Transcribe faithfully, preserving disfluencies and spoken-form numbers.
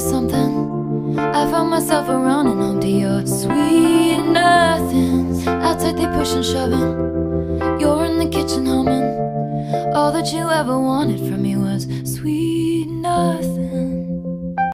something. I found myself running home to your sweet nothings. Outside they push and shoving, you're in the kitchen humming. All that you ever wanted from me was sweet nothing.